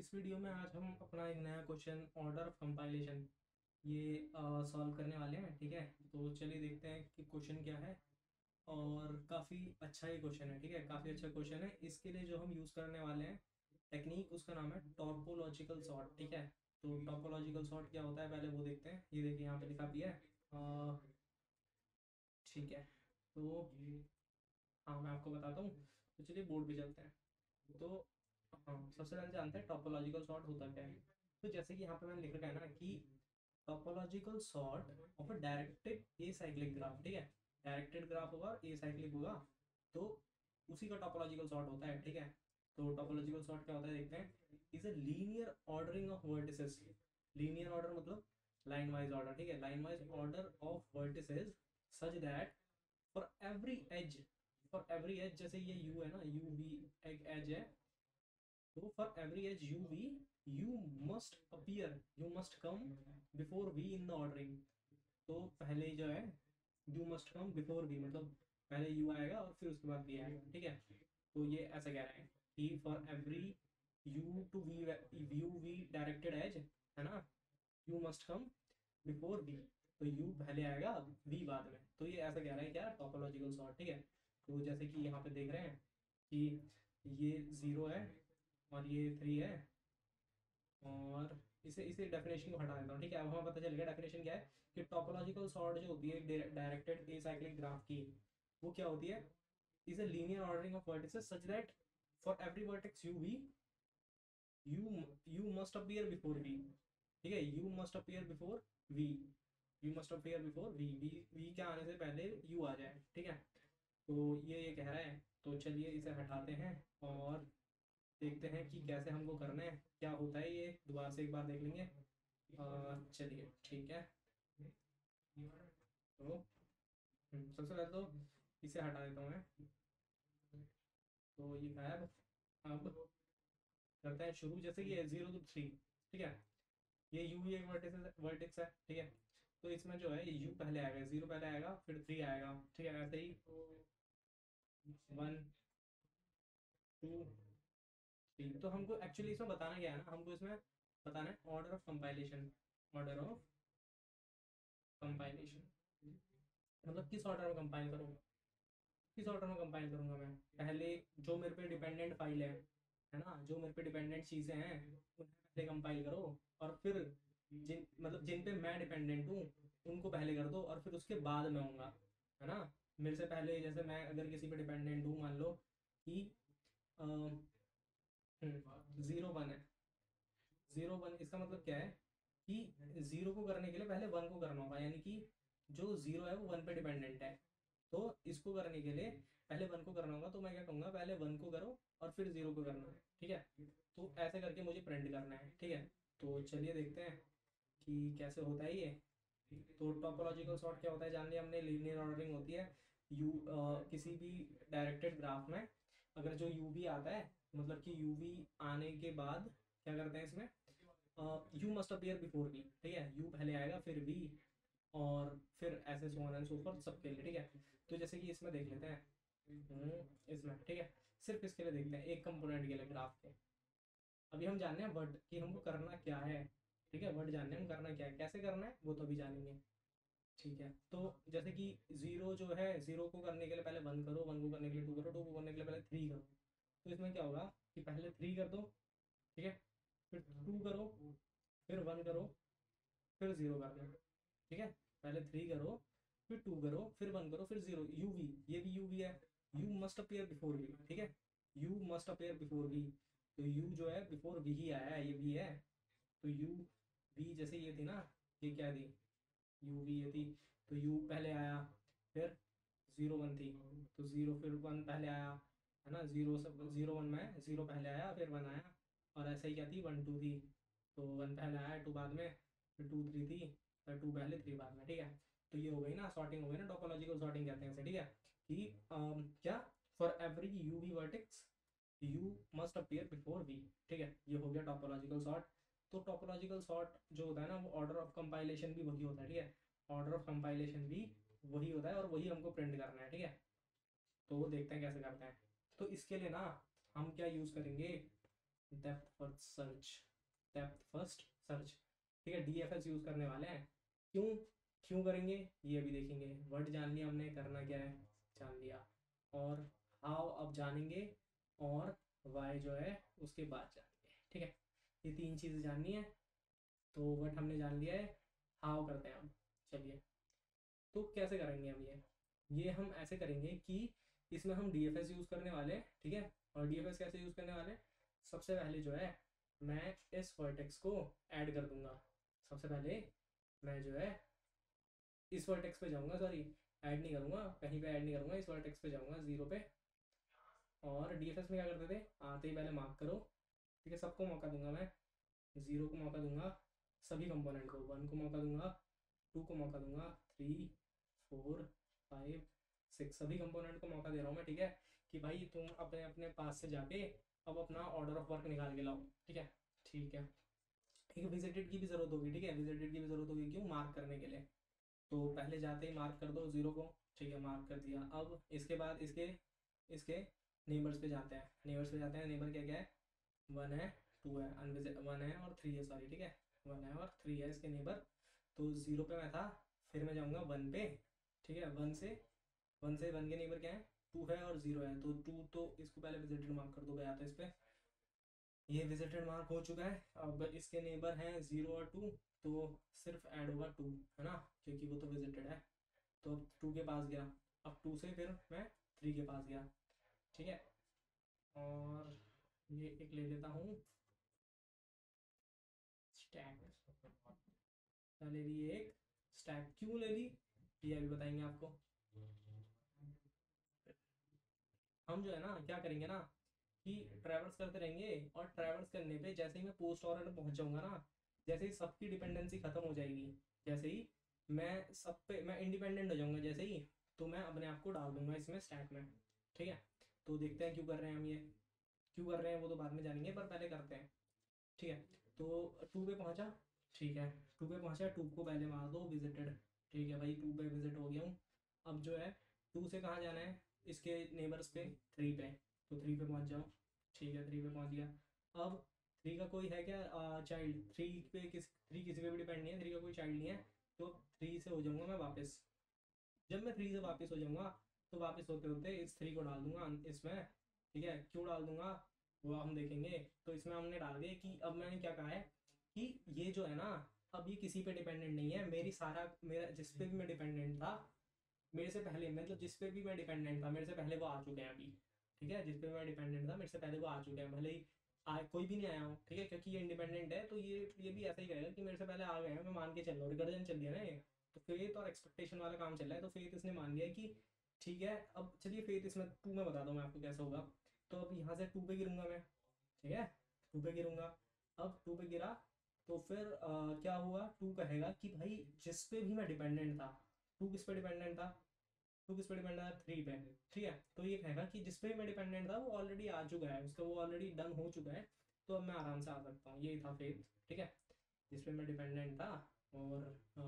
इस वीडियो में आज हम अपना एक नया क्वेश्चन ऑर्डर ऑफ कंपाइलेशन ये सॉल्व करने वाले हैं। ठीक है, तो चलिए देखते हैं कि क्वेश्चन क्या है। और काफ़ी अच्छा ही क्वेश्चन है। ठीक है, काफ़ी अच्छा क्वेश्चन है। इसके लिए जो हम यूज़ करने वाले हैं टेक्निक, उसका नाम है टॉपोलॉजिकल सॉर्ट। ठीक है, तो टॉपोलॉजिकल सॉर्ट क्या होता है पहले वो देखते हैं। ये देखिए यहाँ पे लिखा भी है। ठीक है, तो हाँ मैं आपको बताता हूँ। तो चलिए बोर्ड पे चलते हैं। तो हाँ, सबसे पहले जानते हैं टॉपोलॉजिकल सॉर्ट होता क्या है। तो जैसे कि यहाँ पे मैंने लिख रखा है ना कि topological sort of a directed acyclic graph. ठीक है, डायरेक्टेड ग्राफ होगा, एसाइक्लिक होगा, तो उसी का टॉपोलॉजिकल सॉर्ट होता है। ठीक है, तो टॉपोलॉजिकल सॉर्ट क्या होता है देखते हैं। Is a linear ordering of vertices. Linear order मतलब लाइन वाइज ऑर्डर। ठीक है, line wise order of vertices such that for every edge, for every edge, जैसे ये यू है ना, यू वी एक एज है, तो for every edge u v u must appear, u must come before v in the ordering. तो पहले जो है u must come before v, मतलब पहले यू आएगा और फिर उसके बाद वी आएगा। ठीक है, तो ये ऐसा कह रहे हैं कि for every u to v, u v directed edge है ना, u must come before v. तो यू पहले आएगा, वी बाद में। तो ये ऐसा कह रहा है क्या, टॉपोलॉजिकल सॉर्ट। ठीक है, तो जैसे कि यहाँ पे देख रहे हैं कि ये ज़ीरो है और ये थ्री है, और इसे इसे डेफिनेशन को हटा देता हूँ। ठीक है, अब हमें पता चल गया डेफिनेशन क्या है कि टॉपोलॉजिकल सॉर्ट जो होती है डायरेक्टेड एसाइक्लिक ग्राफ की, वो क्या होती है, is a linear ordering of vertices such that for every vertex u v u must appear before v. ठीक है, u must appear before v, u must appear before v, v के आने से पहले यू आ जाए। ठीक है, तो ये कह रहा है। तो चलिए इसे हटाते हैं और देखते हैं कि कैसे हमको करना है, क्या होता है। ये दोबारा से एक बार देख लेंगे। चलिए ठीक है, तो सबसे पहले तो इसे हटा देता हूँ मैं। तो ये गायब। अब करते हैं शुरू, जैसे कि 0 to 3। ठीक है, ये यू ही एक वर्टेक्स है। ठीक है, तो इसमें जो है यू पहले आएगा, जीरो पहले आएगा, फिर थ्री आएगा। ठीक है, ऐसे ही 1 2 3। तो हमको एक्चुअली इसमें बताना क्या है ना, हमको इसमें बताना है order of compilation. Order of compilation मतलब किस ऑर्डर में कंपाइल करूँगा, किस ऑर्डर में कंपाइल करूँगा मैं। पहले जो मेरे पे डिपेंडेंट फाइल है ना, जो मेरे पे डिपेंडेंट चीज़ें हैं उन्हें पहले कंपाइल करो, और फिर जिन मतलब जिन पे मैं डिपेंडेंट हूँ उनको पहले कर दो, और फिर उसके बाद मैं आऊँगा, है ना। मेरे से पहले जैसे मैं अगर किसी पे डिपेंडेंट हूँ, मान लो कि 0 1 है, 0 1, इसका मतलब क्या है कि जीरो को करने के लिए पहले वन को करना होगा, यानी कि जो जीरो है वो वन पे डिपेंडेंट है। तो इसको करने के लिए पहले वन को करना होगा, तो मैं क्या कहूँगा, पहले वन को करो और फिर जीरो को करना है। ठीक है, तो ऐसे करके मुझे प्रिंट करना है। ठीक है, तो चलिए देखते हैं कि कैसे होता है ये। तो टॉपोलॉजिकल सॉर्ट क्या होता है जान लिया हमने। लीनियर ऑर्डरिंग होती है किसी भी डायरेक्टेड ग्राफ में अगर जो यू वी आता है, मतलब कि यू वी आने के बाद क्या करते हैं इसमें, u must appear before v. ठीक है, यू पहले आएगा फिर वी, और फिर ऐसे so on and so forth सबके लिए। ठीक है, तो जैसे कि इसमें देख लेते हैं। इसमें ठीक है, सिर्फ इसके लिए देखते हैं, एक कंपोनेंट के लिए ग्राफ के। अभी हम जानने हैं वर्ड कि हमको करना क्या है। ठीक है, वर्ड जानने हैं हम करना क्या है, कैसे करना है वो तो अभी जानेंगे। ठीक है, तो जैसे कि जीरो जो है, जीरो को करने के लिए पहले वन करो, वन को करने के लिए टू करो, टू को करने के लिए पहले थ्री करो। तो इसमें क्या होगा कि पहले थ्री कर दो, ठीक है, फिर टू करो, फिर वन करो, फिर जीरो कर दो। ठीक है, पहले थ्री करो, फिर टू करो, फिर वन करो, फिर जीरो। यू वी, ये भी यू वी है, u must appear before v. ठीक है, u must appear before v, तो यू जो है बिफोर वी ही आया है, ये भी है। तो यू वी जैसे ये थी ना, ये क्या थी, यू वी ये थी, तो यू पहले आया, फिर 0 1 थी, तो जीरो फिर वन पहले आया, है ना। जीरो सब 0 1 में जीरो पहले आया फिर वन आया, और ऐसे ही क्या थी, 1 2 थी, तो वन पहले आया, टू बाद में, फिर 2 3 थी, फिर टू पहले थ्री बाद में। ठीक है, तो ये हो गई ना सॉर्टिंग, हो गई ना, टोपोलॉजिकल सॉर्टिंग कहते हैं इसे। ठीक है, कि क्या, for every u v vertex u must appear before v. ठीक है, ये हो गया टोपोलॉजिकल सॉर्ट। तो टोपोलॉजिकल सॉर्ट जो होता है ना, वो ऑर्डर ऑफ कंपाइलेशन भी वही होता है। ठीक है, ऑर्डर ऑफ कंपाइलेशन भी वही होता है और वही हमको प्रिंट करना है। ठीक है, तो वो देखते हैं कैसे करते हैं। तो इसके लिए ना हम क्या यूज़ करेंगे, depth first search, depth first search, ठीक है। डीएफएस यूज़ करने वाले हैं। क्यों क्यों करेंगे ये अभी देखेंगे। वर्ड जान लिया हमने, करना क्या है जान लिया, और हाउ अब जानेंगे, और वाई जो है उसके बाद जानेंगे, ठीक है। ये तीन चीज़ें जाननी है। तो वर्ड हमने जान लिया है, हाउ करते हैं अब। चलिए, तो कैसे करेंगे अब ये हम ऐसे करेंगे कि इसमें हम डीएफएस यूज़ करने वाले हैं, ठीक है। और डीएफएस कैसे यूज़ करने वाले हैं, सबसे पहले जो है मैं इस वर्टेक्स को ऐड कर दूंगा। सबसे पहले मैं जो है इस वर्टेक्स पे जाऊंगा, सॉरी ऐड नहीं करूंगा, कहीं पे ऐड नहीं करूंगा, इस वर्टेक्स पे जाऊंगा 0 पे। और डीएफएस में क्या करते थे, आते ही पहले मार्क करो, ठीक है। सबको मौका दूंगा मैं, 0 को मौका दूंगा, सभी कंपोनेंट को, 1 को मौका दूंगा, 2 को मौका दूंगा, 3 4 5 6 सभी कंपोनेंट को मौका दे रहा हूँ मैं, ठीक है। कि भाई तुम अपने अपने पास से जाके अब अपना ऑर्डर ऑफ वर्क निकाल के लाओ, ठीक है। ठीक है, एक विजिटेड की भी जरूरत होगी, ठीक है। विजिटेड की भी जरूरत होगी, क्यों, मार्क करने के लिए। तो पहले जाते ही मार्क कर दो 0 को, ठीक है, मार्क कर दिया। अब इसके बाद इसके इसके नेबर्स पे जाते हैं, नेबर्स पे जाते हैं। नेबर क्या क्या है, 1 है, 2 है, अनविजिट 1 है और 3 है, सॉरी, ठीक है। 1 है और 3 है इसके नेबर। तो 0 पे मैं था, फिर मैं जाऊँगा 1 पे, ठीक है। 1 के नेबर क्या है, 2 है और 0 है। तो 2 तो इसको पहले विजिटेड मार्क कर दो, गया था इस पर, ये विजिटेड मार्क हो चुका है। अब इसके नेबर हैं 0 और 2, तो सिर्फ ऐड होगा 2, है ना, क्योंकि वो तो विजिटेड है। तो अब 2 के पास गया, अब 2 से फिर मैं 3 के पास गया, ठीक है। और ये एक ले लेता हूँ स्टैक, ले ली एक स्टैक। क्यों ले ली ये अभी बताएंगे आपको। हम जो है ना क्या करेंगे ना, कि ट्रैवल्स करते रहेंगे, और ट्रैवल्स करने पे जैसे ही मैं पोस्ट ऑर्डर में पहुंच जाऊंगा ना, जैसे ही सबकी डिपेंडेंसी खत्म हो जाएगी, जैसे ही मैं सब पे मैं इंडिपेंडेंट हो जाऊंगा जैसे ही, तो मैं अपने आप को डाल दूंगा इसमें स्टैक में, ठीक है। तो देखते हैं क्यों कर रहे हैं हम ये, क्यों कर रहे हैं वो तो बाद में जानेंगे, पर पहले करते हैं, ठीक है। तो 2 पे पहुंचा, ठीक है। 2 पे पहुंचा, 2 को पहले मार दो विजिटेड, ठीक है भाई, 2 पे विजिट हो गया हूँ। अब जो है 2 से कहाँ जाना है, इसके नेबर्स पे, 3 पे। तो 3 पे पहुंच जाओ, ठीक है, 3 पे पहुंच गया। अब 3 का कोई है क्या चाइल्ड, 3 पे 3 किसी पे भी डिपेंड नहीं है, 3 का कोई चाइल्ड नहीं है। तो 3 से हो जाऊंगा मैं वापस। जब मैं 3 से वापस हो जाऊंगा, तो वापस होते होते इस 3 को डाल दूंगा इसमें, ठीक है। क्यों डाल दूंगा वो हम देखेंगे। तो इसमें हमने डाल दिया कि अब मैंने क्या कहा है, कि ये जो है ना, अब ये किसी पे डिपेंडेंट नहीं है, मेरी सारा मेरा जिस पे भी मैं डिपेंडेंट था, मेरे से पहले, मतलब जिस पे भी मैं डिपेंडेंट था मेरे से पहले वो आ चुके हैं अभी, ठीक है। जिस पे मैं डिपेंडेंट था मेरे से पहले वो आ चुके हैं, भले ही कोई भी नहीं आया हो, ठीक है, क्योंकि ये इंडिपेंडेंट है। तो ये भी ऐसा ही करेगा कि मेरे से पहले आ गए हैं, मैं मान के चल रहा हूँ, रिकर्जन चल रही है ना ये। तो फेथ और एक्सपेक्टेशन वाला काम चल रहा है, तो फेथ इसने मान लिया कि ठीक है। अब चलिए फेथ इसमें 2 में बता दूँ मैं आपको कैसे होगा। तो अब यहाँ से 2 पे गिरूंगा मैं, ठीक है, 2 पे गिरूंगा। अब 2 पे गिरा, तो फिर क्या हुआ, 2 कहेगा कि भाई जिस पे भी मैं डिपेंडेंट था, 2 किस पे डिपेंडेंट था, 2 किस पे डिपेंडेंट था, 3 पे, ठीक है। तो ये कहेगा कि जिस पे भी मैं डिपेंडेंट था वो ऑलरेडी आ चुका है, उसका वो ऑलरेडी डन हो चुका है, तो अब मैं आराम से आ सकता हूँ। यही था फेथ, ठीक है। जिस पे मैं डिपेंडेंट था, और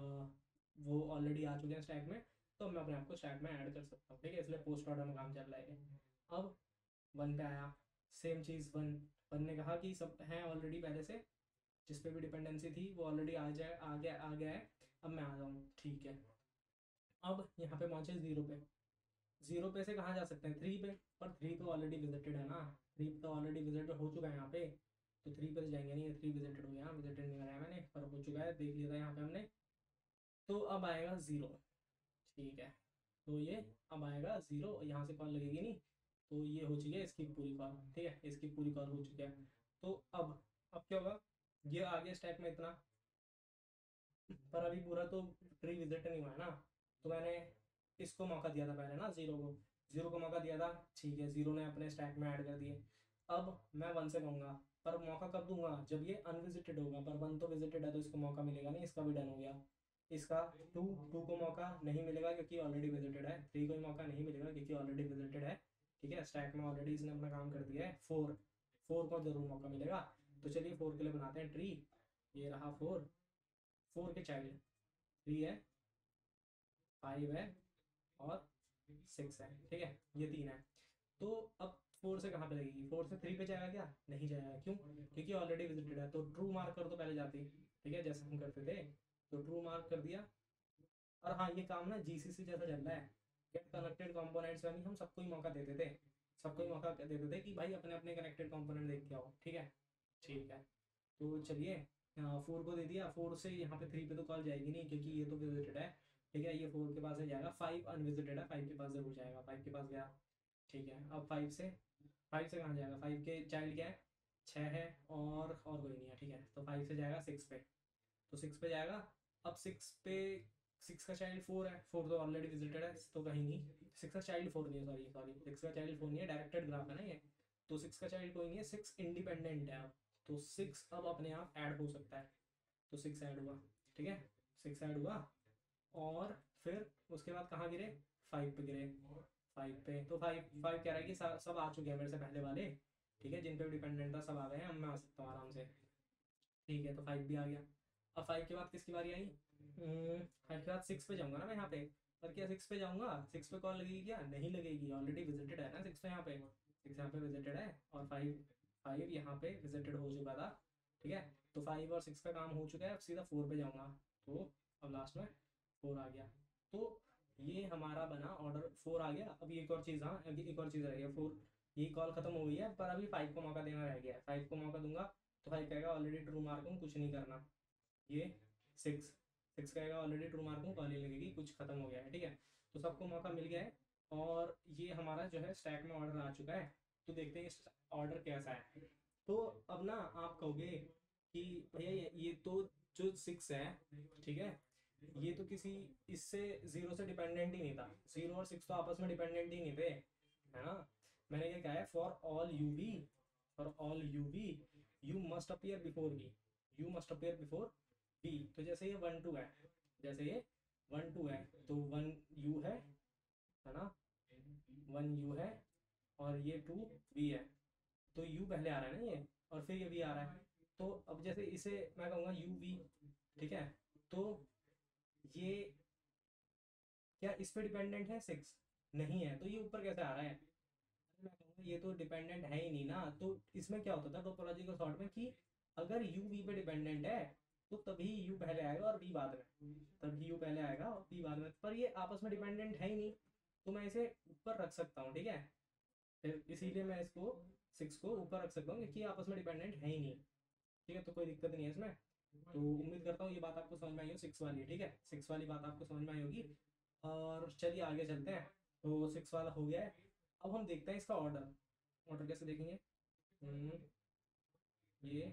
वो ऑलरेडी आ चुके हैं स्टैक में, तो मैं अपने आप को स्टैक में ऐड कर सकता हूँ, ठीक है। इसलिए पोस्ट ऑर्डर में काम चल रहा है। अब 1 पे आया, सेम चीज़, 1 ने कहा कि सब हैं ऑलरेडी पहले से, जिस पे भी डिपेंडेंसी थी वो ऑलरेडी आ गया है, अब मैं आ जाऊँ, ठीक है। अब यहाँ पे पहुँचे 0 पे, 0 पे से कहाँ जा सकते हैं, 3 पे, पर 3 तो ऑलरेडी विजिटेड है ना, 3 तो ऑलरेडी विजिटेड हो चुका है यहाँ पे। तो 3 पे तो जाएंगे नहीं, 3 विजिटेड हो गया, विजिटेड नहीं कराया मैंने, पर हो चुका है, देख लिया था यहाँ पे हमने। तो अब आएगा 0, ठीक है। तो ये अब आएगा 0, यहाँ से कॉल लगेगी नहीं, तो ये हो चुकी है इसकी पूरी कॉल, ठीक है, इसकी पूरी कॉल हो चुकी है। तो अब क्या होगा, ये आ गया स्टैक में इतना, पर अभी पूरा तो ट्री विजिट नहीं हुआ है ना। तो मैंने इसको मौका दिया था पहले ना, 0 को मौका दिया था, ठीक है। 0 ने अपने स्टैक में ऐड कर दिए। अब मैं 1 से कहूँगा, पर मौका कब दूंगा, जब ये अनविजिटेड होगा, पर 1 तो विजिटेड है तो इसको मौका मिलेगा नहीं, इसका भी डन हो गया। इसका 2 को मौका नहीं मिलेगा क्योंकि ऑलरेडी विजिटेड है, 3 को मौका नहीं मिलेगा क्योंकि ऑलरेडी विजिटेड है, ठीक है। स्टैक में ऑलरेडी इसने अपना काम कर दिया है। 4 को जरूर मौका मिलेगा। तो चलिए 4 के लिए बनाते हैं ट्री, ये रहा 4 के चाइल्ड 3 है, 5 है और 6 है, ठीक है, ये 3 है। तो अब 4 से कहाँ पे लगेगी, 4 से 3 पे जाएगा क्या, नहीं जाएगा, क्यों, क्योंकि ऑलरेडी विजिटेड है। तो ट्रू मार्क कर दो पहले जाते ही, ठीक है, जैसे हम करते थे। तो ट्रू मार्क कर दिया। और हाँ, ये काम ना जीसीसी जैसा चल रहा है, गेट कनेक्टेड कंपोनेंट्स में भी हम सबको ही मौका देते थे, सबको ही मौका देते थे कि भाई अपने अपने कनेक्टेड कंपोनेंट देख के आओ, ठीक है। ठीक है, तो चलिए 4 को दे दिया। 4 से यहाँ पे 3 पे तो कॉल जाएगी नहीं क्योंकि ये तो विजिटेड है, ठीक है, ये 4 के पास ही जाएगा। 5 अनविजिटेड है, 5 के पास जरूर जाएगा, 5 के पास गया, ठीक है। अब 5 से कहाँ जाएगा, 5 के चाइल्ड क्या है, 6 है, और कोई नहीं है, ठीक है। तो 5 से जाएगा 6 पे, तो 6 पे जाएगा। अब 6 पे 6 का चाइल्ड 4 है, 4 तो ऑलरेडी विजिटेड है तो कहीं नहीं। 6 का चाइल्ड 4 नहीं है, सॉरी सॉरी, 6 का चाइल्ड 4 नहीं है, डायरेक्टेड ग्राफ है ना ये। तो 6 का चाइल्ड कोई नहीं है, 6 इंडिपेंडेंट है अब। तो 6 अब अपने आप ऐड हो सकता है, तो 6 ऐड हुआ, ठीक है, 6 ऐड हुआ। और फिर उसके बाद कहाँ गिरे, 5 पे गिरे, 5 पे। तो 5 कह रहा है कि सब आ चुके हैं मेरे से पहले वाले, ठीक है, जिन पे डिपेंडेंट था सब आ गए हैं, अब मैं आ सकता हूँ आराम से, ठीक है। तो 5 भी आ गया। अब 5 के बाद किसकी बारी आई, 5 के बाद 6 पे जाऊंगा ना मैं यहाँ पे। पर क्या 6 पे जाऊंगा, 6 पे कॉल लगेगी क्या, नहीं लगेगी, ऑलरेडी विजिटेड है ना 6 तो यहाँ पे, 6 यहाँ पे विजिटेड है। और 5 यहाँ पे विजिटेड हो चुका था, ठीक है। तो 5 और 6 का काम हो चुका है, अब सीधा 4 पे जाऊंगा। तो अब लास्ट में 4 आ गया। तो ये हमारा बना ऑर्डर, 4 आ गया। अब एक और चीज़, हाँ अभी एक और चीज़ रह गया, 4 ये कॉल खत्म हो गई है, पर अभी 5 को मौका देना रह गया है। 5 को मौका दूंगा तो 5 कहेगा ऑलरेडी ट्रू मार्क हूँ, कुछ नहीं करना। ये 6 कहेगा ऑलरेडी ट्रू मार्क हूँ, कॉल नहीं लगेगी, कुछ खत्म हो गया है, ठीक है। तो सबको मौका मिल गया है, और ये हमारा जो है स्टैक में ऑर्डर आ चुका है। तो देखते हैं ऑर्डर कैसा है। तो अब ना आप कहोगे कि भैया ये तो जो 6 है, ठीक है, ये तो किसी इससे 0 से डिपेंडेंट ही नहीं था, 0 और 6 तो आपस में डिपेंडेंट ही नहीं थे, है ना। मैंने क्या कहा है, for all u b u must appear before b, u must appear before b. तो जैसे ये 1 2 है, जैसे ये 1 2 है, तो 1 यू है ना, 1 यू है, और ये 2 बी है। तो यू पहले आ रहा है ना ये, और फिर ये वी आ रहा है। तो अब जैसे इसे मैं कहूँगा यू वी, ठीक है। तो ये क्या इस पे डिपेंडेंट है 6, नहीं है, तो ये ऊपर कैसे आ रहा है। मैं कहूँगा ये तो डिपेंडेंट है ही नहीं ना। तो इसमें क्या होता था टोपोलॉजिकल सॉर्ट में कि अगर यू वी पे डिपेंडेंट है तो तभी यू पहले आएगा और बी बाद में, तभी यू पहले आएगा और बी बाद में। पर ये आपस में डिपेंडेंट है ही नहीं, तो मैं इसे ऊपर रख सकता हूँ, ठीक है। फिर इसीलिए मैं इसको 6 को ऊपर रख सकता हूँ क्योंकि ये आपस में डिपेंडेंट है ही नहीं, ठीक है। तो कोई दिक्कत नहीं है इसमें। तो उम्मीद करता हूँ ये बात आपको समझ में आई हो, 6 वाली, ठीक है, 6 वाली बात आपको समझ में आई होगी। और चलिए आगे चलते हैं। तो 6 वाला हो गया है। अब हम देखते हैं इसका ऑर्डर, ऑर्डर कैसे देखेंगे। ये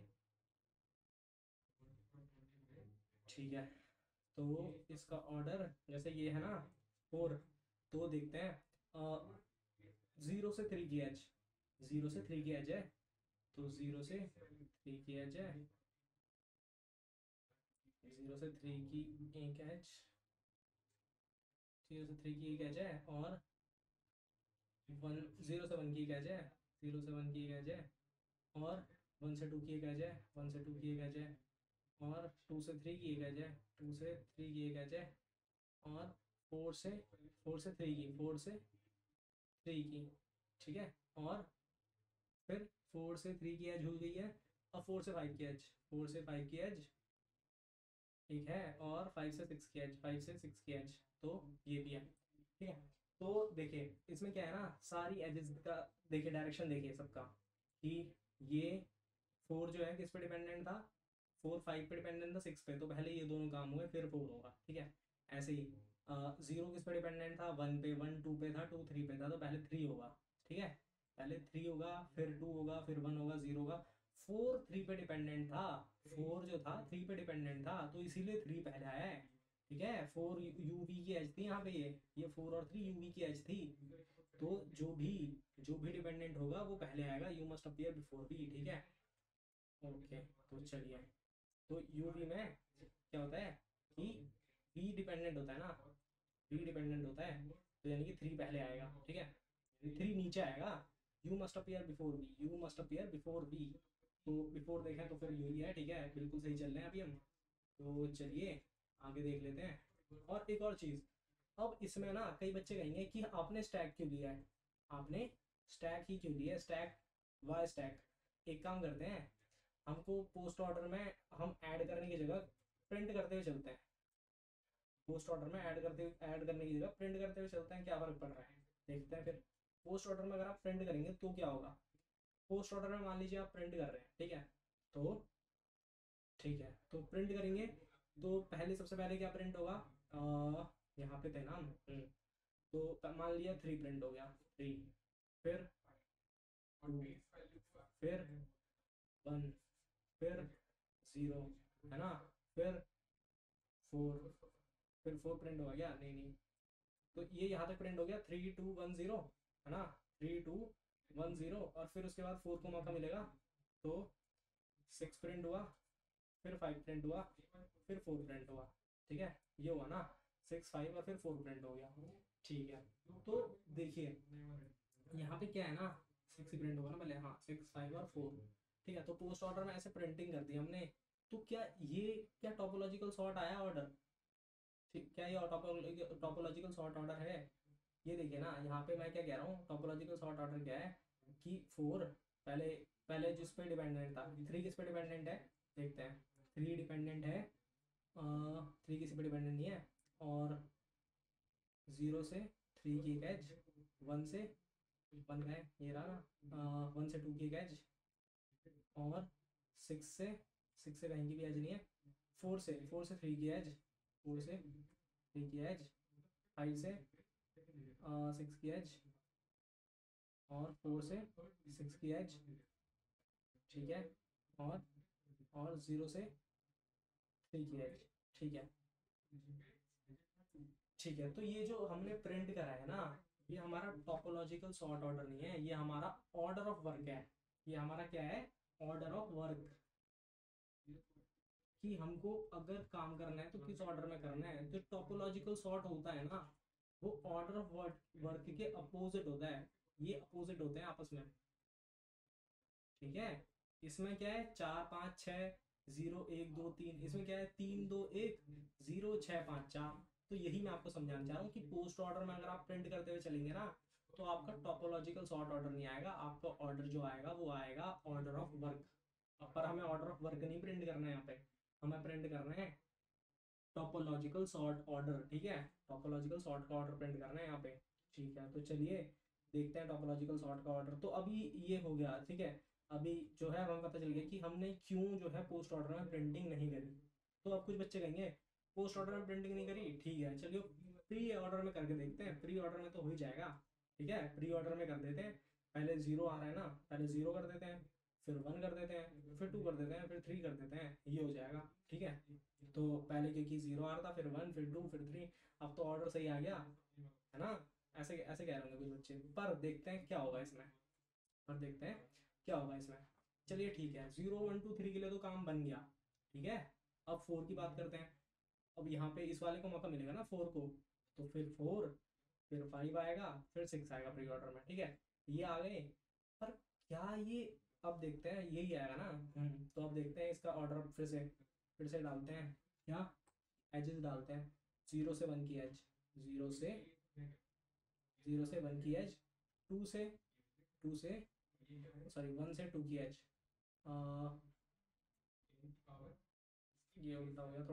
ठीक है, तो इसका ऑर्डर जैसे ये है ना 4, तो देखते हैं 0 से 3 की एज, 0 से 3 की एज है, तो 0 से 3 की एज है, 0 से 3 की एक एज, 0 से 3 की एक एज है, और 0 से 1 की एक एज है, 0 से 1 की एक एज है, और 1 से 2 की एक एज है, 1 से 2 की एक एज है, और 2 से 3 की एक एज है, 2 से 3 की एक एज है, और 4 से 3 की, ठीक है। और फिर 4 से 3 की एज हो गई है। अब 4 से 5 की एज, 4 से 5 की एज, ठीक है, और 5 से 6 की एज, 5 से 6 की एज, तो ये भी है, ठीक है। तो देखिए इसमें क्या है ना, सारी एजेस का देखिए डायरेक्शन देखिए सबका, कि ये 4 जो है किस पे डिपेंडेंट था, 4 5 पे डिपेंडेंट था 6 पे, तो पहले ये दोनों काम हुए फिर 4 होगा, ठीक है। ऐसे ही 0 किस पे डिपेंडेंट था, 1 पे, 1 2 पे था, 2 3 पे था, तो पहले 3 होगा, ठीक है, पहले 3 होगा, फिर 2 होगा, फिर 1 होगा, 0 होगा। 4 3 पे डिपेंडेंट था, 4 जो था 3 पे डिपेंडेंट था, तो इसीलिए 3 पहले आया है, ठीक है। 4 यू वी की एज थी यहाँ पे, ये 4 और 3 यू वी की एज थी। तो जो भी डिपेंडेंट होगा वो पहले आएगा, u must appear before b, ठीक है। ओके, तो चलिए, तो यू वी में क्या होता है कि बी डिपेंडेंट होता है ना, बी डिपेंडेंट होता है, तो यानी कि 3 पहले आएगा, ठीक है, 3 नीचे आएगा। U must appear before b, u must appear before b, तो बिफोर देखें तो फिर यू ही है, ठीक है, बिल्कुल सही चल रहे हैं अभी हम। तो चलिए आगे देख लेते हैं। और एक और चीज़, अब इसमें ना कई बच्चे कहेंगे कि आपने स्टैक क्यों लिया है, आपने स्टैक ही क्यों लिया, स्टैक वाई स्टैक। एक काम करते हैं, हमको पोस्ट ऑर्डर में हम ऐड करने की जगह प्रिंट करते हुए चलते हैं। पोस्ट ऑर्डर में ऐड करने की जगह प्रिंट करते हुए चलते हैं, क्या फर्क पड़ रहा है देखते हैं फिर। पोस्ट ऑर्डर में अगर आप प्रिंट करेंगे तो क्या होगा, पोस्ट ऑर्डर में मान लीजिए आप प्रिंट कर रहे हैं, ठीक है, तो ठीक है तो प्रिंट करेंगे तो पहले सबसे पहले क्या प्रिंट होगा, यहाँ पे थे ना हम, तो मान लिया 3 प्रिंट हो गया, 3, फिर 2, फिर 1, फिर 0, है ना, फिर 4, फिर 4 प्रिंट होगा क्या, नहीं नहीं, तो ये यहाँ तक प्रिंट हो गया 3 2 1 0, है ना, 3 2 1 0, और फिर उसके बाद 4 को मौका मिलेगा तो 6 प्रिंट हुआ, फिर 5 प्रिंट हुआ, फिर 4 प्रिंट हुआ, ठीक है, ये हुआ ना 6 5 और फिर 4 प्रिंट हो गया, ठीक है। तो देखिए यहाँ पे क्या है ना, 6 प्रिंट होगा ना पहले, हाँ 6 5 और 4, ठीक है, तो पोस्ट ऑर्डर में ऐसे प्रिंटिंग कर दी हमने, तो क्या ये क्या टोपोलॉजिकल सॉर्ट आया ऑर्डर, ठीक, क्या ये टोपोलॉजिकल सॉर्ट ऑर्डर है। ये देखिए ना यहाँ पे मैं क्या कह रहा हूँ, टोपोलॉजिकल सॉर्ट ऑर्डर क्या है कि 4 पहले, पहले जिस पे डिपेंडेंट था, 3 किस पे डिपेंडेंट है देखते हैं, 3 डिपेंडेंट है, 3 किसी पे डिपेंडेंट नहीं है, और 0 से 3 की एक एज, 1 से 1 का है ये रहा ना, 1 से 2 की एक एज, और 6 से 6 से कहीं की भी एज नहीं है, 4 से 3 की एज, 4 से 3 की एज, 5 से 6 की एज, और 4 से 6 की एज, ठीक है, और 0 से 3 की एज, ठीक है, ठीक है। तो ये जो हमने प्रिंट करा है ना, ये हमारा टोपोलॉजिकल सॉर्ट ऑर्डर नहीं है, ये हमारा ऑर्डर ऑफ वर्क है, ये हमारा क्या है, ऑर्डर ऑफ वर्क, कि हमको अगर काम करना है तो किस ऑर्डर में करना है। जो टोपोलॉजिकल सॉर्ट होता है ना, वो ऑर्डर ऑफ वर्क के अपोजिट होता है, ये अपोजिट होते हैं आपस में, ठीक है। इसमें क्या है 4 5 6 0 1 2 3, इसमें क्या है 3 2 1 0 6 5 4। तो यही मैं आपको समझाना चाह रहा हूँ कि पोस्ट ऑर्डर में अगर आप प्रिंट करते हुए चलेंगे ना, तो आपका टोपोलॉजिकल सॉर्ट ऑर्डर नहीं आएगा, आपका ऑर्डर जो आएगा वो आएगा ऑर्डर ऑफ वर्क। पर हमें ऑर्डर ऑफ वर्क नहीं प्रिंट करना है यहाँ पे, हमें प्रिंट करना है टोपोलॉजिकल सॉर्ट ऑर्डर, ठीक है, टोपोलॉजिकल सॉर्ट का ऑर्डर प्रिंट करना है यहाँ पे, ठीक है। तो चलिए देखते हैं टोपोलॉजिकल सॉर्ट का ऑर्डर। तो अभी ये हो गया, ठीक है, अभी जो है हमें पता चल गया कि हमने क्यों जो है पोस्ट ऑर्डर में प्रिंटिंग नहीं करी। तो अब कुछ बच्चे कहेंगे पोस्ट ऑर्डर में प्रिंटिंग नहीं करी, ठीक है, चलिए प्री ऑर्डर में करके देखते हैं, प्री ऑर्डर में तो हो ही जाएगा, ठीक है, प्री ऑर्डर में कर देते हैं। पहले 0 आ रहा है ना, पहले 0 कर देते हैं, फिर 1 कर देते हैं, फिर 2 कर देते हैं, फिर 3 कर देते हैं, ये हो जाएगा, ठीक है। तो पहले क्योंकि 0 आ रहा था, फिर 1, फिर 2, फिर 3, अब तो ऑर्डर सही आ गया, है ना। ऐसे ऐसे कह रहे होंगे कुछ बच्चे, पर देखते हैं क्या होगा इसमें, पर देखते हैं क्या होगा इसमें। चलिए ठीक है, 0 1 2 3 के लिए तो काम बन गया, ठीक है। अब 4 की बात करते हैं, अब यहाँ पे इस वाले को मौका मिलेगा ना 4 को, तो फिर 4, फिर 5 आएगा, फिर 6 आएगा प्री ऑर्डर में, ठीक है, ये आ गए। पर क्या ये, अब देखते हैं यही आएगा ना, तो अब देखते हैं इसका ऑर्डर फिर से डालते हैं, क्या एजेस डालते हैं, 0 से 1 की एज, 0 से 1 की एज, 2 से 2 से सॉरी 1 से 2 की एज, ये उल्टा हो गया,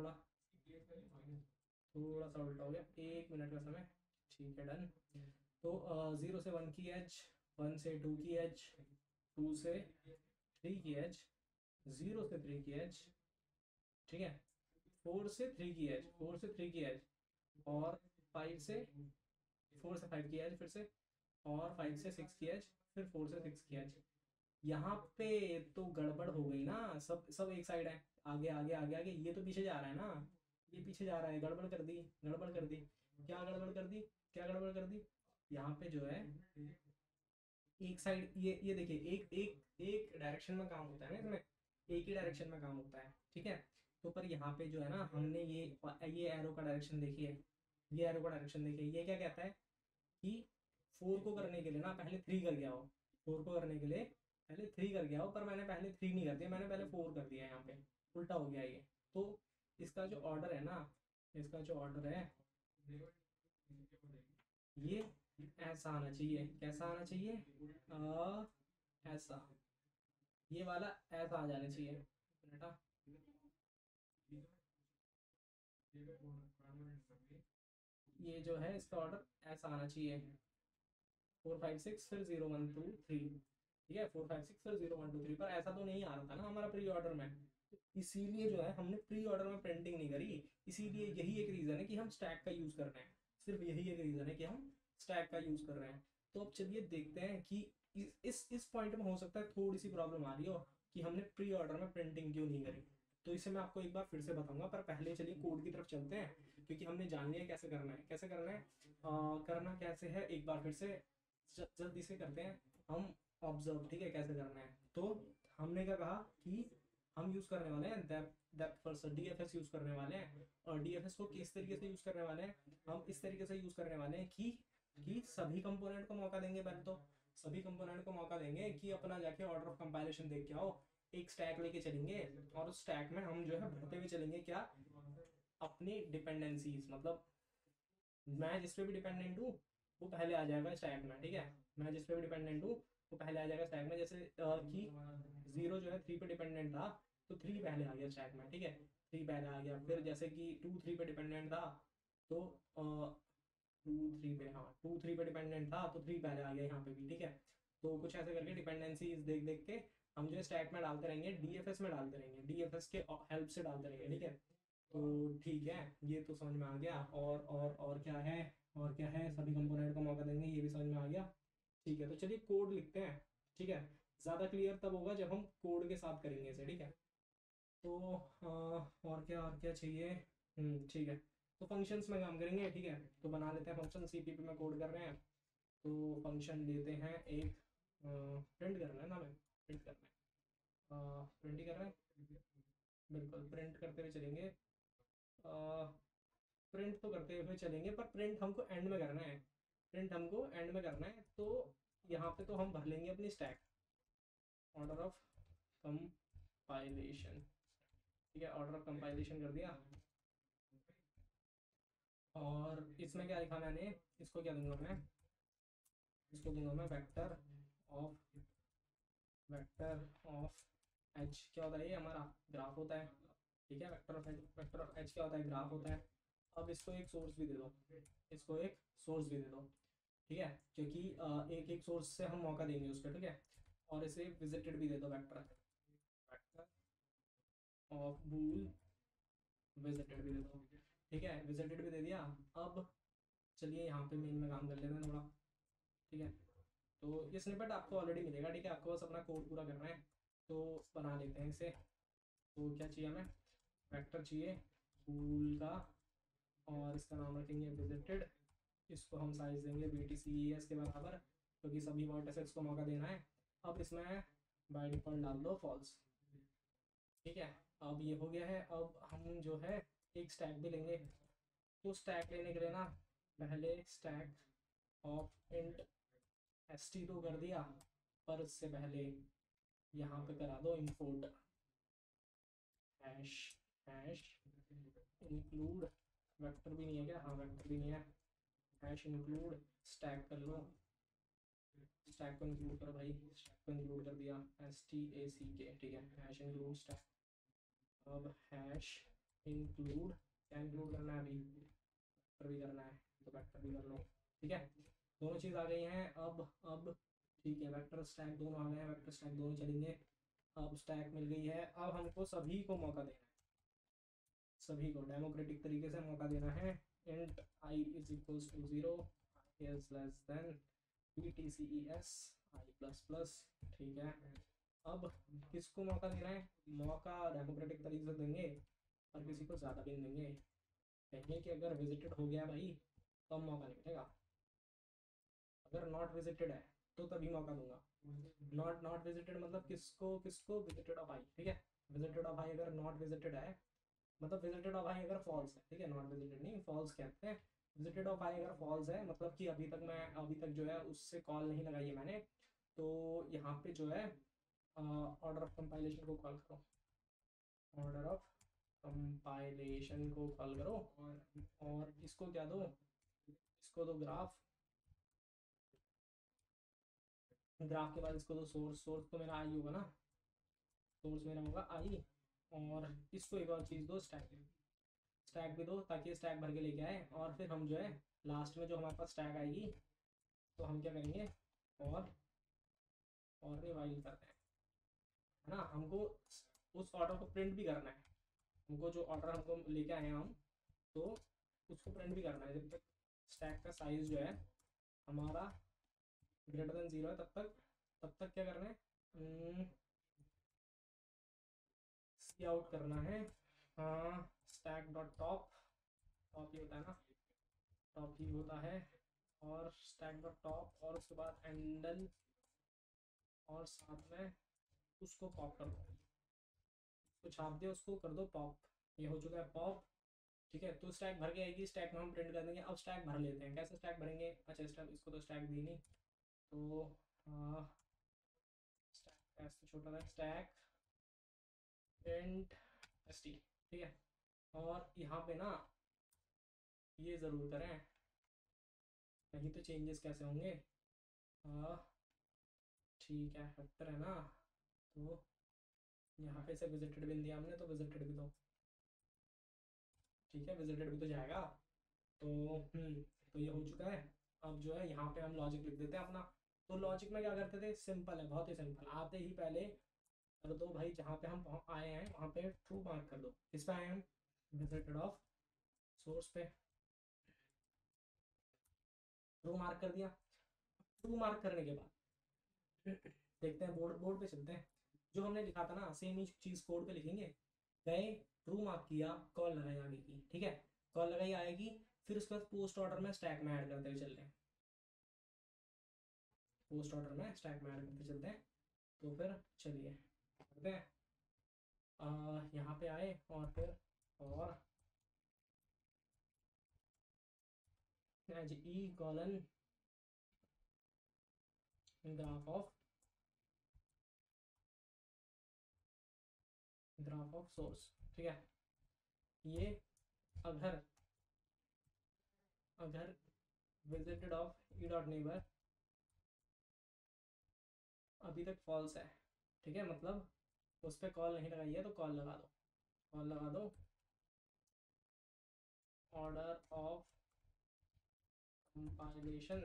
थोड़ा सा उल्टा हो गया, 1 मिनट का समय, ठीक है डन। तो 0 से 1 की एज, 1 से 2 की एज, 2 से 3 की एज, 0 से 3 की एज, ठीक है, 4 से 3 की एज, 4 से 3 की एज, और 5 से 4 से 5 की एज फिर से, और 5 से 6 की एज, फिर 4 से 6 की एज। यहाँ पे तो गड़बड़ हो गई ना, सब सब एक साइड है, आगे आगे आगे आगे, ये तो पीछे जा रहा है ना, ये पीछे जा रहा है, गड़बड़ कर दी, गड़बड़ कर दी, क्या गड़बड़ कर दी, क्या गड़बड़ कर दी। यहाँ पे जो है एक साइड, ये देखिए एक एक एक डायरेक्शन में काम होता है ना इसमें, एक ही डायरेक्शन में काम होता है, ठीक है। तो पर यहाँ पे जो है ना, हमने ये एरो का डायरेक्शन देखिए, ये एरो का डायरेक्शन देखिए, ये क्या कहता है कि 4 को करने के लिए ना पहले 3 कर गया हो, 4 को करने के लिए पहले 3 कर गया हो, पर मैंने पहले 3 नहीं कर दिया, मैंने पहले 4 कर दिया, यहाँ पे उल्टा हो गया ये। तो इसका जो ऑर्डर है ना, इसका जो ऑर्डर है, ये ऐसा आना चाहिए, कैसा आना चाहिए, ऐसा, ये वाला ऐसा आ जाना चाहिए। बेटा ये जो है इसका ऑर्डर ऐसा आना चाहिए, 4 5 6 फिर 0 1 2 3, ठीक है, 4 5 6 फिर 0 1 2 3, पर ऐसा तो नहीं आ रहा था ना हमारा प्री ऑर्डर में, तो इसीलिए जो है हमने प्री ऑर्डर में प्रिंटिंग नहीं करी। इसीलिए यही एक रीज़न है कि हम स्टैक का यूज़ कर रहे हैं, सिर्फ यही एक रीज़न है कि हम स्टैक का यूज़ कर रहे हैं। तो अब चलिए देखते हैं कि इस पॉइंट में हो सकता है थोड़ी सी प्रॉब्लम आ रही हो कि हमने प्री ऑर्डर में प्रिंटिंग क्यों नहीं करी। तो इसे मैं आपको एक बार फिर से बताऊंगा, पर पहले चलिए कोड की तरफ चलते हैं, क्योंकि हमने जान लिया कैसे करना है, कैसे करना है, करना कैसे है एक बार फिर से जल्दी से करते हैं हम ऑब्जर्व, ठीक है, कैसे करना है। तो हमने क्या कहा कि हम यूज़ करने वाले हैं डेप्थ फर्स्ट डीएफएस यूज़ करने वाले हैं, और डीएफएस को किस तरीके से यूज़ करने वाले हैं, हम इस तरीके से यूज़ करने वाले हैं कि सभी कंपोनेंट को मौका देंगे। पहले तो सभी कंपोनेंट को मौका देंगे कि अपना जाके ऑर्डर ऑफ कंपाइलेशन देख के आओ, एक स्टैक लेके चलेंगे, और उस स्टैक में हम जो है भरते हुए चलेंगे क्या, अपनी डिपेंडेंसीज, मतलब मैं जिस पे भी डिपेंडेंट हूँ वो पहले आ जाएगा स्टैक में, ठीक है, मैं जिस पे भी डिपेंडेंट हूँ वो पहले आ जाएगा स्टैक में। जैसे कि 0 जो है 3 पे डिपेंडेंट था, तो 3 पहले आ गया स्टैक में, ठीक है, 3 पहले आ गया। फिर जैसे कि 2 3 पे डिपेंडेंट था, तो 2 3 पे, हाँ 2 3 पे डिपेंडेंट था तो 3 पहले आ गया यहाँ पे भी, ठीक है। तो कुछ ऐसे करके डिपेंडेंसीज देख देख के हम जो है स्टैक में डालते रहेंगे, डीएफएस में डालते रहेंगे, डीएफएस के हेल्प से डालते रहेंगे, ठीक है। तो ठीक है, ये तो समझ में आ गया। और क्या है, और क्या है, सभी कंपोनेंट को मौका देंगे, ये भी समझ में आ गया। ठीक है, तो चलिए कोड लिखते हैं, ठीक है। ज़्यादा क्लियर तब होगा जब हम कोड के साथ करेंगे इसे, ठीक है। तो और क्या चाहिए, ठीक है। तो फंक्शंस में काम करेंगे, ठीक है। तो बना लेते हैं फंक्शन, सीपीपी में कोड कर रहे हैं, तो फंक्शन लेते हैं एक, प्रिंट करना है ना, हमें प्रिंट करना है, प्रिंट ही कर रहे हैं, बिल्कुल प्रिंट करते हुए चलेंगे। प्रिंट तो करते हुए चलेंगे, पर प्रिंट हमको एंड में करना है, प्रिंट हमको एंड में करना है। तो यहाँ पे तो हम भर लेंगे अपनी स्टैक, ऑर्डर ऑफ कंपाइलेशन, ठीक है, ऑर्डर ऑफ कंपाइलेशन कर दिया। और इसमें क्या लिखा मैंने, इसको क्या दूंगा मैं, इसको दूंगा मैं वेक्टर ऑफ एच, क्या होता है ये हमारा ग्राफ होता है, ठीक है। वेक्टर ऑफ एच क्या होता है, ग्राफ होता है। अब इसको एक सोर्स भी दे दो, इसको एक सोर्स भी दे दो, ठीक है, क्योंकि एक एक सोर्स से हम मौका देंगे उसको, ठीक है। और इसे विजिटेड भी दे दो, वेक्टर ऑफ बूल विजिटेड भी दे दो, ठीक है, विजिटेड भी दे दिया। अब चलिए यहाँ पे मेन में काम कर लेते हैं थोड़ा, ठीक है। तो ये स्निपेट आपको ऑलरेडी मिलेगा, ठीक है, आपको बस अपना कोड पूरा करना है। तो बना लेते हैं इसे। तो क्या चाहिए हमें, वेक्टर चाहिए बूल का, और इसका नाम रखेंगे विजिटेड, इसको हम साइज देंगे BTCES के बराबर, क्योंकि सभी वर्टिसेस को मौका देना है। अब इसमें बाय डिफॉल्ट डाल दो फॉल्स, ठीक है। अब ये हो गया है। अब हम जो है एक स्टैक भी लेंगे, तो स्टैक लेने के लिए ना पहले स्टैक ऑफ इंट st तो कर दिया, पर उससे पहले यहाँ पे करा दो import hash hash include, vector भी नहीं है क्या, हाँ वेक्टर भी नहीं है, हैश इंक्लूड स्टैक कर लो, स्टैक को इंक्लूड करो भाई, स्टैक को इंक्लूड कर दिया STACK, ठीक है, हैश इंक्लूड स्टैक। अब हैश इंक्लूड, क्या इंक्लूड करना है अभी, वेक्टर भी करना है, तो वेक्टर भी कर लो, ठीक है। दोनों चीज़ आ गई हैं। अब ठीक है, वेक्टर स्टैक दोनों आ गए हैं, वेक्टर स्टैक दोनों चलेंगे। अब स्टैक मिल गई है, अब हमको सभी को मौका देना है, सभी को डेमोक्रेटिक तरीके से मौका देना है। Int I is equals to 0, I is less than BTCES I plus plus, ठीक है। अब किसको मौका देना है, मौका डेमोक्रेटिक तरीके से देंगे, और किसी को ज़्यादा भी नहीं देंगे, कहेंगे कि अगर विजिटेड हो गया भाई तब मौका नहीं मिलेगा, अगर नॉट विजिटेड है तो तभी मौका दूंगा। नॉट नॉट विजिटेड मतलब किसको किसको, विजिटेड ऑफ आई, ठीक है। विजिटेड ऑफ आई अगर नॉट विजिटेड है, मतलब विजिटेड ऑफ आई अगर फॉल्स है, ठीक है, नॉट विजिटेड नहीं, फॉल्स कहते हैं। विजिटेड ऑफ आई अगर फॉल्स है, मतलब कि अभी तक जो है उससे कॉल नहीं लगाई है मैंने, तो यहाँ पे जो है ऑर्डर ऑफ कंपाइलेशन को कॉल करो, ऑर्डर ऑफ कंपाइलेशन को कॉल करो, और इसको क्या दो, इसको दो ग्राफ, ग्राफ के बाद इसको दो सोर्स, सोर्स तो मेरा आई होगा ना, सोर्स मेरा होगा आई, और इसको एक और चीज़ दो, स्टैक, स्टैक भी दो ताकि स्टैक भर के लेके आए, और फिर हम जो है लास्ट में जो हमारे पास स्टैक आएगी तो हम क्या करेंगे, और रिवाइज करते हैं, है ना। हमको उस ऑर्डर को प्रिंट भी करना है, हमको जो ऑर्डर हमको लेके आए हैं हम, तो उसको प्रिंट भी करना है। जब तक स्टैक का साइज जो है हमारा ग्रेटर देन 0 है, तब तक क्या करना है, सी आउट करना है। हाँ, स्टैक डॉट टॉप, टॉप ही होता है ना, टॉप ही होता है, और स्टैक डॉट टॉप, और उसके बाद एंडल, और साथ में उसको पॉप कर दो, उसको छाप दिया, उसको कर दो पॉप, ये हो चुका है पॉप। ठीक है, तो स्टैक भर के आएगी, स्टैक में हम प्रिंट कर देंगे। अब स्टैक भर लेते हैं, कैसे स्टैक भरेंगे, अच्छा स्टैक, इसको तो स्टैक दी नहीं, तो स्टैक ऐसे छोटा था, स्टैक प्रिंट एस टी, ठीक है। और यहाँ पे ना ये ज़रूर करें, नहीं तो चेंजेस कैसे होंगे, ठीक है, फैक्टर है ना, तो यहाँ पे से विजिटेड भी दिया हमने, तो विजिटेड भी दो, ठीक है, विजिटेड भी तो जाएगा, तो तो ये हो चुका है। अब जो है यहाँ पे हम लॉजिक लिख देते हैं अपना। तो लॉजिक में क्या करते थे, सिंपल है, बहुत ही सिंपल, आते ही पहले कर दो भाई, जहाँ पे हम आए हैं वहाँ पे ट्रू मार्क कर दो। किस पे आए हैं हम, विजिटेड ऑफ सोर्स पे, ट्रू मार्क कर दिया। ट्रू मार्क करने के बाद देखते हैं, बोर्ड बोर्ड पे चलते हैं, जो हमने लिखा था ना सेम ही चीज़ कोड पे लिखेंगे। गए, ट्रू मार्क किया, कॉल लगाई आगे की, ठीक है, कॉल लगाई आएगी, फिर उसके बाद पोस्ट ऑर्डर में स्टैक में ऐड करते हुए चल रहे हैं, पोस्ट ऑर्डर में स्टैक में ऐड करते चलते हैं। तो फिर चलिए करते हैं, यहाँ पे आए, और फिर और edge e colon graph of source, ठीक है। ये अगर अगर visited of e dot neighbour अभी तक फॉल्स है, ठीक है, मतलब उस पर कॉल नहीं लगाई है, तो कॉल लगा दो, कॉल लगा दो, ऑर्डर ऑफ कंपाइलेशन,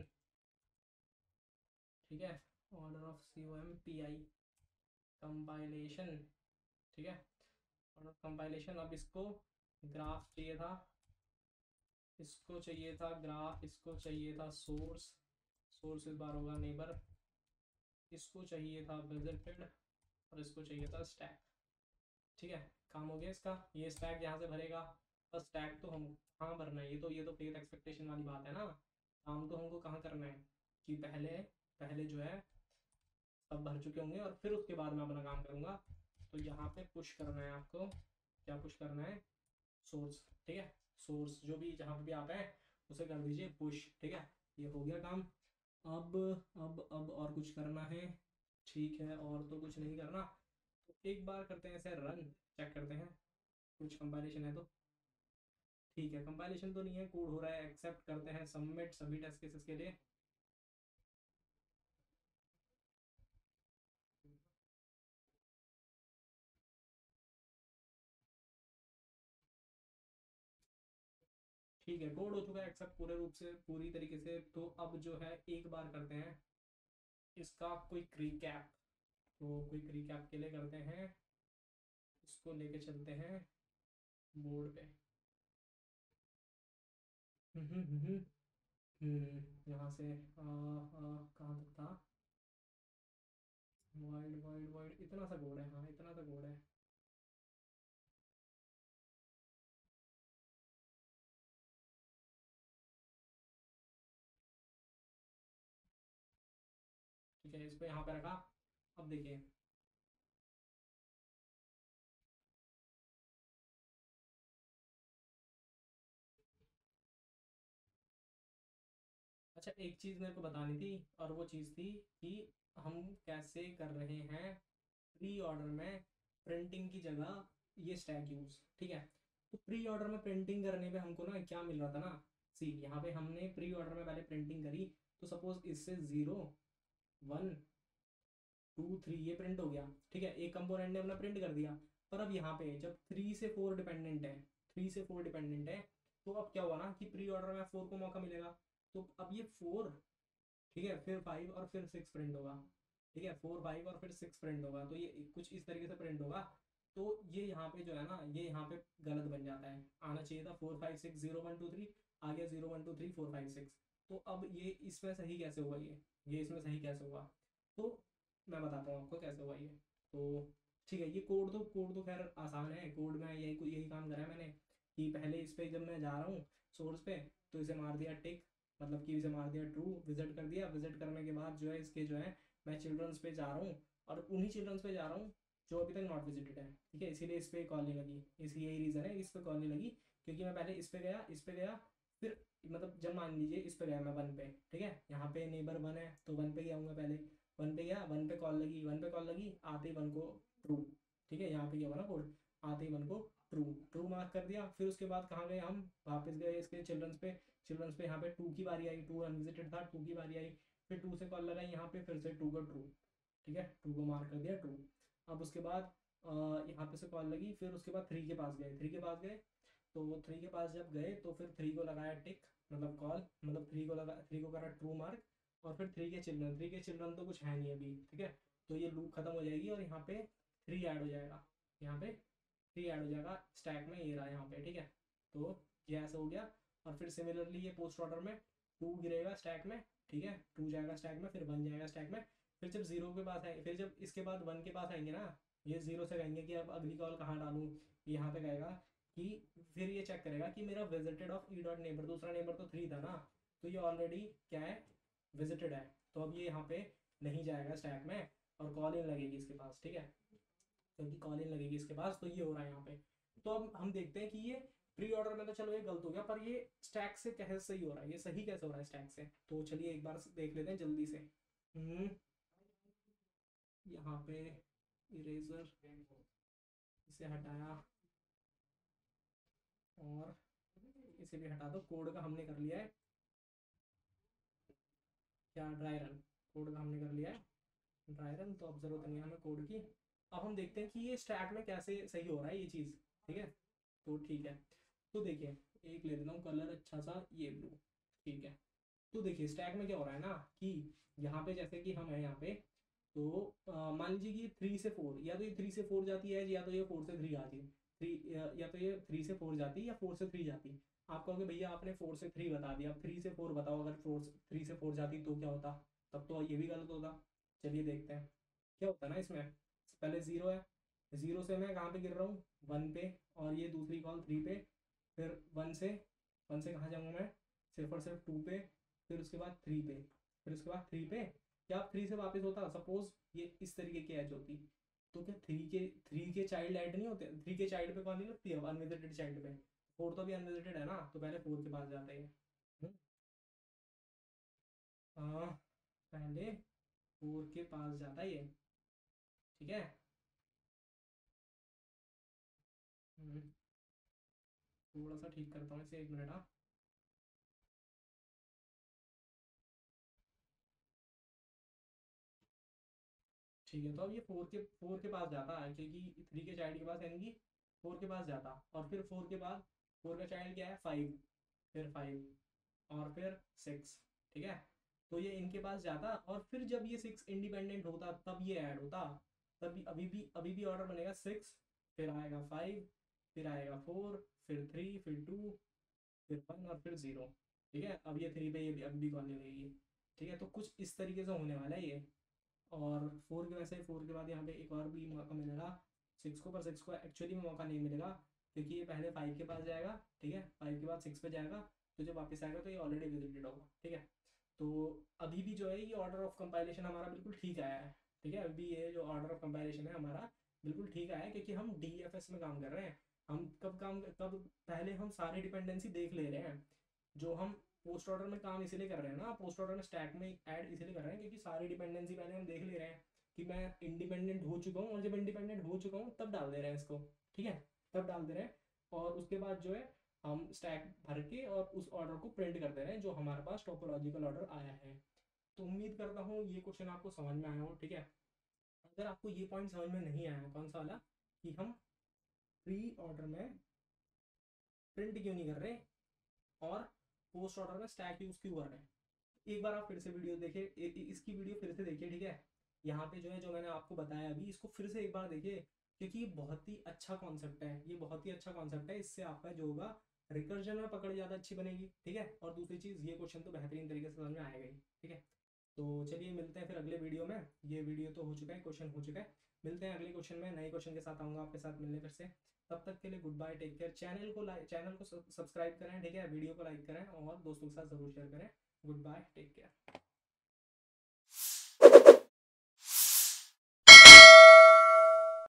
ठीक है, ऑर्डर ऑफ COMPI कंपाइलेशन, ठीक है, ऑर्डर ऑफ कंपाइलेशन। अब इसको ग्राफ चाहिए था, इसको चाहिए था ग्राफ, इसको चाहिए था सोर्स, सोर्स इस बार होगा नेबर, इसको चाहिए था विजिटेड, और इसको चाहिए था स्टैक, ठीक है। काम हो गया इसका, ये स्टैक यहाँ से भरेगा, और स्टैक तो हम कहाँ भरना है, ये तो फेथ एक्सपेक्टेशन वाली बात है ना। काम तो हमको कहाँ करना है, कि पहले पहले जो है सब भर चुके होंगे, और फिर उसके बाद मैं अपना काम करूँगा। तो यहाँ पे पुश करना है आपको, क्या पुश करना है, सोर्स, ठीक है, सोर्स जो भी जहाँ पे भी आप हैं उसे कर दीजिए पुश, ठीक है, ये हो गया काम। अब अब और कुछ करना है, ठीक है, और तो कुछ नहीं करना, तो एक बार करते हैं इसे रन, चेक करते हैं कुछ कंपाइलेशन है तो, ठीक है, कंपाइलेशन तो नहीं है, कोड हो रहा है, एक्सेप्ट करते हैं, सबमिट सभी टेस्ट केसेस के लिए। ठीक है, कोड हो चुका है एक्सेप्ट पूरे रूप से, पूरी तरीके से। तो अब जो है एक बार करते हैं इसका क्विक रिकैप, तो क्विक रिकैप के लिए करते हैं, इसको लेके चलते हैं बोर्ड पे, यहाँ से कहाँ तक था, वाइड वाइड वाइड, इतना सा कोड है, हाँ इतना सा कोड है, ठीक है, इसको यहाँ पे रखा। अब देखिए, अच्छा एक चीज़ मेरे को बतानी थी, और वो चीज़ थी कि हम कैसे कर रहे हैं प्री ऑर्डर में प्रिंटिंग की जगह ये स्टैक यूज़, ठीक है। तो प्री ऑर्डर में प्रिंटिंग करने पे हमको ना क्या मिल रहा था ना, सी यहाँ पे हमने प्री ऑर्डर में पहले प्रिंटिंग करी, तो सपोज इससे 0 1 2 3 ये प्रिंट हो गया, ठीक है, एक कंपोनेंट ने अपना प्रिंट कर दिया। पर अब यहाँ पे जब 3 से 4 डिपेंडेंट है, 3 से 4 डिपेंडेंट है, तो अब क्या हुआ ना कि प्री ऑर्डर में 4 को मौका मिलेगा। तो अब ये 4, ठीक है, फिर 5 और फिर 6 प्रिंट होगा, ठीक है, 4 5 और फिर 6 प्रिंट होगा, तो ये कुछ इस तरीके से प्रिंट होगा। तो ये यहाँ पे जो है ना, ये यहाँ पे गलत बन जाता है, आना चाहिए था 4 5 6 0 1 2 3, आ गया 0 1 2 3 4 5 6। तो अब ये इसमें सही कैसे होगा, ये इसमें सही कैसे होगा, तो मैं बताता हूँ आपको कैसे हुआ ये। तो ठीक है, ये कोड तो खैर आसान है, कोड में यही काम करा है मैंने कि पहले इस पे जब मैं जा रहा हूँ सोर्स पे, तो इसे मार दिया टिक, मतलब कि इसे मार दिया ट्रू, विजिट कर दिया, विजिट करने के बाद जो है इसके जो है मैं चिल्ड्रंस पे जा रहा हूँ, और उन्हीं चिल्ड्रंस पे जा रहा हूँ जो अभी तक नॉट विजिटेड है, ठीक है, इसीलिए इस पर कॉल नहीं लगी, इसी यही रीज़न है इस पर कॉल नहीं लगी, क्योंकि मैं पहले इस पे गया, फिर मतलब जब मान लीजिए इस पे गया मैं 1 पे, ठीक है, यहाँ पे नेबर 1 है तो 1 पे गया हूँ पहले, 1 पे गया, 1 पे कॉल लगी, 1 पे कॉल लगी, आते ही 1 को ट्रू, ठीक है, यहाँ पे क्या हुआ ना कोड, आते ही 1 को ट्रू ट्रू मार्क कर दिया। फिर उसके बाद कहाँ गए हम, वापस गए इसके चिल्ड्रंस पे यहाँ पे 2 की बारी आई, 2 अनविजिटेड था, 2 की बारी आई, फिर 2 से कॉल लगाई, यहाँ पे फिर से 2 को ट्रू, ठीक है, 2 को मार्क कर दिया ट्रू। अब उसके बाद यहाँ पे से कॉल लगी, फिर उसके बाद 3 के पास गए, 3 के पास गए, तो 3 के पास जब गए तो फिर 3 को लगाया टिक, मतलब कॉल, मतलब 3 को करा ट्रू मार्क, और फिर 3 के चिल्ड्रन तो कुछ है नहीं अभी, ठीक है, तो ये लूप खत्म हो जाएगी और यहाँ पे 3 ऐड हो जाएगा, यहाँ पे 3 ऐड हो जाएगा स्टैक में, ये रहा यहाँ पे, ठीक है, तो ये ऐसा हो गया। और फिर सिमिलरली ये पोस्ट ऑर्डर में 2 गिरेगा स्टैक में, ठीक है, 2 जाएगा स्टैक में, फिर 1 जाएगा स्टैक में, फिर जब 0 के पास आए, फिर जब इसके बाद 1 के पास आएंगे ना, ये 0 से कहेंगे कि अब अगली कॉल कहाँ डालूँ, यहाँ पे कहेगा कि, फिर ये चेक करेगा कि मेरा visited of e dot neighbour, दूसरा नेबर तो 3 था ना, तो ये ऑलरेडी क्या है, विजिटेड है, तो अब ये यहाँ पे नहीं जाएगा स्टैक में, और कॉल इन लगेगी इसके पास, ठीक है, क्योंकि कॉल इन लगेगी इसके पास, तो ये हो रहा है यहाँ पे। तो अब हम देखते हैं कि ये प्री ऑर्डर में तो चलो ये गलत हो गया, पर ये स्टैक से कैसे सही हो रहा है, ये सही कैसे हो रहा है स्टैक से, तो चलिए एक बार देख लेते हैं जल्दी से। यहाँ पे इरेजर, इसे हटाया, और इसे भी हटा दो, कोड का हमने कर लिया है क्या, ड्राई रन, कोड का हमने कर लिया है ड्राई रन, तो अब जरूरत नहीं है हमें कोड की। अब हम देखते हैं कि ये स्टैक में कैसे सही हो रहा है ये चीज़, ठीक है, तो ठीक है, तो देखिए एक ले लेता हूँ कलर अच्छा सा, ये ब्लू, ठीक है, तो देखिए स्टैक में क्या हो रहा है ना कि यहाँ पे जैसे कि हम है यहाँ पे, तो मान लीजिए कि 3 से 4, या तो ये 3 से 4 जाती है, या तो ये 4 से 3 आती है, थ्री, या तो ये 3 से 4 जाती है या 4 से 3 जाती है। आप कहोगे भैया आपने 4 से 3 बता दिया, अब 3 से 4 बताओ, अगर 3 से 4 जाती तो क्या होता, तब तो ये भी गलत होता। चलिए देखते हैं क्या होता है ना इसमें। पहले 0 है, 0 से मैं कहाँ पे गिर रहा हूँ, 1 पे, और ये दूसरी कॉल 3 पे, फिर 1 से कहाँ जाऊँगा मैं, सिर्फ और सिर्फ 2 पे, फिर उसके बाद 3 पे, फिर उसके बाद 3 पे, क्या 3 से वापस होता, सपोज ये इस तरीके की एज होती, तो क्या 3 के चाइल्ड ऐड नहीं होते, 3 के चाइल्ड पे कौन नहीं लगती है, अनविजिटेड चाइल्ड पे, 4 तो अभी अनविजिटेड है ना, तो पहले 4 के पास जाते हैं। पहले 4 के पास जाता है ये, ठीक है। हम्म, थोड़ा सा ठीक करता हूँ इसे, 1 मिनट, हाँ, ठीक है, तो अब ये 4 के पास जाता है, क्योंकि 3 के चाइल्ड के पास यानी कि 4 के पास जाता, और फिर 4 के बाद 4 का चाइल्ड क्या है, 5, फिर 5, और फिर 6, ठीक है, तो ये इनके पास जाता, और फिर जब ये 6 इंडिपेंडेंट होता तब ये ऐड होता, तब अभी भी ऑर्डर बनेगा 6, फिर आएगा 5, फिर आएगा 4, फिर 3, फिर 2, फिर 1, और फिर 0, ठीक है, अब ये 3 पे ये अभी भी कॉलनी लगेगी, ठीक है, तो कुछ इस तरीके से होने वाला है ये। और 4 के वैसे 4 के बाद यहाँ पे एक और भी मौका मिलेगा 6 को, पर 6 को एक्चुअली में मौका नहीं मिलेगा, क्योंकि ये पहले 5 के पास जाएगा, ठीक है, 5 के बाद 6 पे जाएगा, तो जब वापस आएगा तो ये ऑलरेडी विजिटेड होगा, ठीक है। तो अभी भी जो है ये ऑर्डर ऑफ कंपाइलेशन हमारा बिल्कुल ठीक आया है, ठीक है, अभी ये जो ऑर्डर ऑफ कंपाइलेशन है हमारा बिल्कुल ठीक आया है, क्योंकि हम DFS में काम कर रहे हैं। हम कब पहले हम सारे डिपेंडेंसी देख ले रहे हैं, जो हम पोस्ट ऑर्डर में काम इसीलिए कर रहे हैं ना, पोस्ट ऑर्डर में स्टैक में ऐड इसीलिए कर रहे हैं क्योंकि सारी डिपेंडेंसी पहले हम देख ले रहे हैं कि मैं इंडिपेंडेंट हो चुका हूँ, और जब इंडिपेंडेंट हो चुका हूँ तब डाल दे रहे हैं इसको, ठीक है, तब डाल दे रहे हैं, और उसके बाद जो है हम स्टैक भर के और उस ऑर्डर को प्रिंट कर दे रहे हैं जो हमारे पास टोपोलॉजिकल ऑर्डर आया है। तो उम्मीद करता हूँ ये क्वेश्चन आपको समझ में आया हो, ठीक है। अगर आपको ये पॉइंट समझ में नहीं आया, कौन सा वाला, कि हम प्री ऑर्डर में प्रिंट क्यों नहीं कर रहे और पोस्ट ऑर्डर में स्टैक यूज क्यों कर रहे हैं, एक बार आप फिर से वीडियो देखिए, इसकी वीडियो फिर से देखिए, ठीक है। यहाँ पे जो है, जो मैंने आपको बताया अभी, इसको फिर से एक बार देखिए, क्योंकि ये बहुत ही अच्छा कॉन्सेप्ट है, ये बहुत ही अच्छा कॉन्सेप्ट है। इससे आपका जो होगा रिकर्जन में पकड़ ज़्यादा अच्छी बनेगी, ठीक है। और दूसरी चीज़, ये क्वेश्चन तो बेहतरीन तरीके से समझ में आएगा ही, ठीक है। तो चलिए मिलते हैं फिर अगले वीडियो में। ये वीडियो तो हो चुका है, क्वेश्चन हो चुका है। मिलते हैं अगले क्वेश्चन में, नए क्वेश्चन के साथ आऊँगा आपके साथ मिलने फिर से। तब तक के लिए good bye, take care. Channel को सब्सक्राइब करें, ठीक है, वीडियो को लाइक करें और दोस्तों के साथ ज़रूर शेयर करें। Good bye, take care.